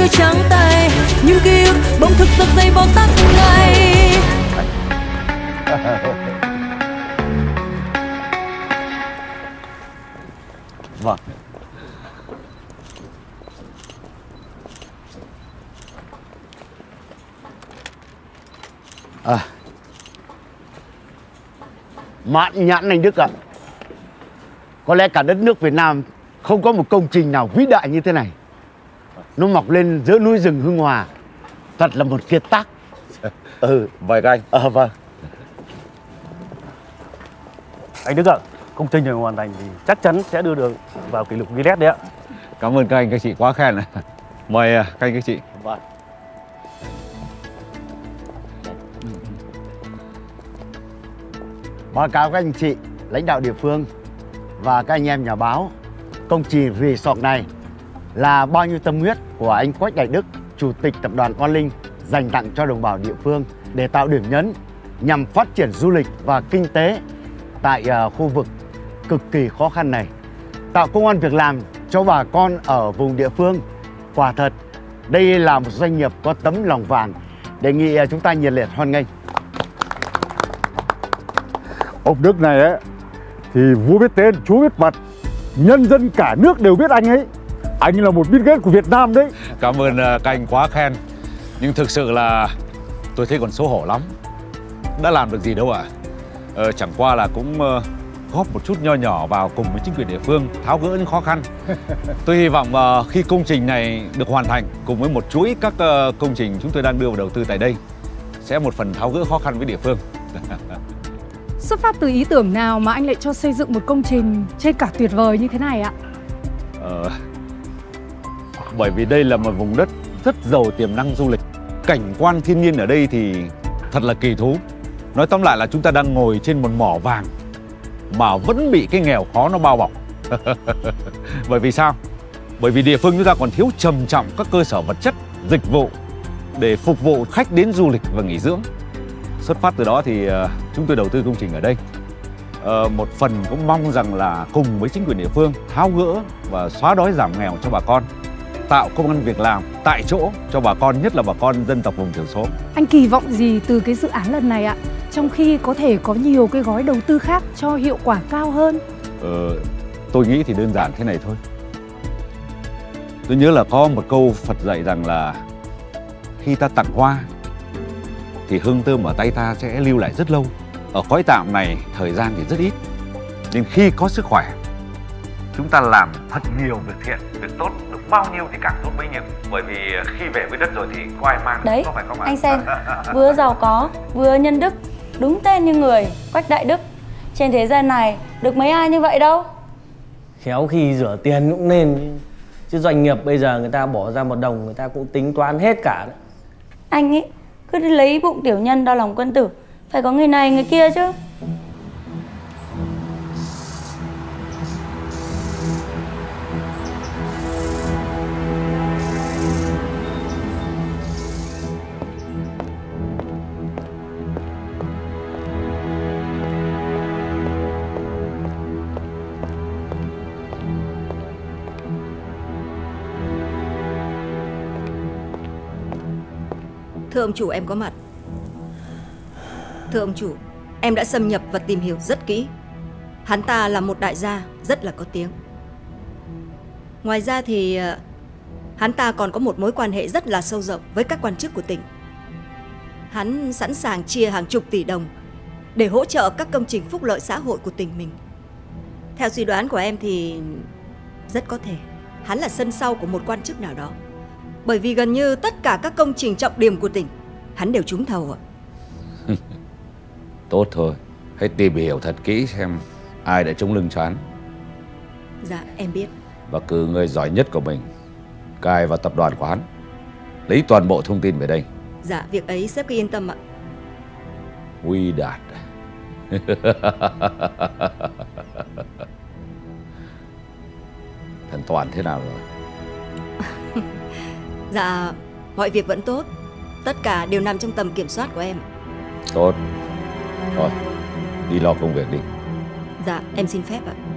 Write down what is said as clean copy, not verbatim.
như trắng tay, những ký ức bỗng thực giật dây bó tắc ngay. Vâng. Mãn nhãn anh Đức ạ. Có lẽ cả đất nước Việt Nam không có một công trình nào vĩ đại như thế này. Nó mọc lên giữa núi rừng Hưng Hòa. Thật là một kiệt tác. Vậy các anh. Vâng. Anh Đức ạ, công trình này hoàn thành thì chắc chắn sẽ đưa được vào kỷ lục Guinness đấy ạ. Cảm ơn các anh các chị quá khen. Mời các anh các chị. Vâng. Báo cáo các anh chị, lãnh đạo địa phương và các anh em nhà báo, công trình resort này là bao nhiêu tâm huyết của anh Quách Đại Đức, Chủ tịch Tập đoàn Con Linh dành tặng cho đồng bào địa phương để tạo điểm nhấn nhằm phát triển du lịch và kinh tế tại khu vực cực kỳ khó khăn này, tạo công ăn việc làm cho bà con ở vùng địa phương. Quả thật, đây là một doanh nghiệp có tấm lòng vàng. Đề nghị chúng ta nhiệt liệt hoan nghênh. Ông Đức này ấy thì vua biết tên, chúa biết mặt, nhân dân cả nước đều biết anh ấy. Anh là một Bill Gates của Việt Nam đấy. Cảm ơn các anh quá khen. Nhưng thực sự là tôi thấy còn xấu hổ lắm. Đã làm được gì đâu ạ. Chẳng qua là cũng góp một chút nho nhỏ vào cùng với chính quyền địa phương tháo gỡ những khó khăn. Tôi hy vọng khi công trình này được hoàn thành cùng với một chuỗi các công trình chúng tôi đang đưa vào đầu tư tại đây sẽ một phần tháo gỡ khó khăn với địa phương. Xuất phát từ ý tưởng nào mà anh lại cho xây dựng một công trình trên cả tuyệt vời như thế này ạ? Bởi vì đây là một vùng đất rất giàu tiềm năng du lịch. Cảnh quan thiên nhiên ở đây thì thật là kỳ thú. Nói tóm lại là chúng ta đang ngồi trên một mỏ vàng mà vẫn bị cái nghèo khó nó bao bọc. Bởi vì sao? Bởi vì địa phương chúng ta còn thiếu trầm trọng các cơ sở vật chất, dịch vụ để phục vụ khách đến du lịch và nghỉ dưỡng. Xuất phát từ đó thì chúng tôi đầu tư công trình ở đây. Một phần cũng mong rằng là cùng với chính quyền địa phương tháo gỡ và xóa đói giảm nghèo cho bà con, tạo công ăn việc làm tại chỗ cho bà con, nhất là bà con dân tộc vùng thiểu số. Anh kỳ vọng gì từ cái dự án lần này ạ? Trong khi có thể có nhiều cái gói đầu tư khác cho hiệu quả cao hơn. Tôi nghĩ thì đơn giản thế này thôi. Tôi nhớ là có một câu Phật dạy rằng là khi ta tặng hoa thì hương thơm ở tay ta sẽ lưu lại rất lâu. Ở cõi tạm này thời gian thì rất ít, nhưng khi có sức khỏe chúng ta làm thật nhiều việc thiện, việc tốt, được bao nhiêu thì càng tốt bấy nhiêu. Bởi vì khi về với đất rồi thì có ai mang đấy, có phải không ạ? anh xem, vừa giàu có vừa nhân đức, đúng tên như người Quách Đại Đức. Trên thế gian này được mấy ai như vậy đâu. Khéo khi rửa tiền cũng nên, chứ doanh nghiệp bây giờ người ta bỏ ra một đồng người ta cũng tính toán hết cả đấy. Anh ấy cứ đi lấy bụng tiểu nhân đo lòng quân tử, phải có người này người kia chứ. Thưa ông chủ, em có mặt. Thưa ông chủ, em đã xâm nhập và tìm hiểu rất kỹ. Hắn ta là một đại gia rất là có tiếng. Ngoài ra thì hắn ta còn có một mối quan hệ rất là sâu rộng với các quan chức của tỉnh. Hắn sẵn sàng chia hàng chục tỷ đồng để hỗ trợ các công trình phúc lợi xã hội của tỉnh mình. Theo suy đoán của em thì rất có thể hắn là sân sau của một quan chức nào đó. Bởi vì gần như tất cả các công trình trọng điểm của tỉnh hắn đều trúng thầu ạ. Tốt thôi, hãy tìm hiểu thật kỹ xem ai đã trúng lưng cho hắn. Dạ em biết. Và cử người giỏi nhất của mình cài vào tập đoàn của hắn, lấy toàn bộ thông tin về đây. Dạ việc ấy sếp cứ yên tâm ạ. Huy Đạt. Thằng Toàn thế nào rồi? Dạ mọi việc vẫn tốt. Tất cả đều nằm trong tầm kiểm soát của em. Tốt. Thôi đi lo công việc đi. Dạ em xin phép ạ.